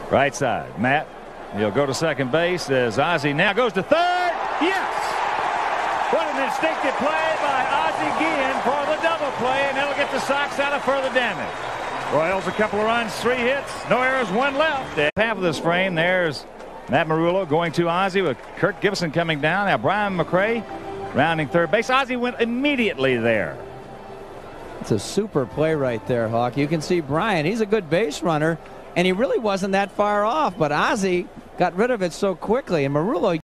Right side, Matt. He'll go to second base as Ozzie now goes to third. Yes! What an instinctive play by Ozzie Guillen for the double play, and that'll get the Sox out of further damage. Royals a couple of runs, 3 hits, no errors, 1 left. At half of this frame, there's Matt Marullo going to Ozzie with Kirk Gibson coming down. Now Brian McRae rounding third base. Ozzie went immediately there. It's a super play right there, Hawk. You can see Brian, he's a good base runner, and he really wasn't that far off, but Ozzie got rid of it so quickly, and Marullo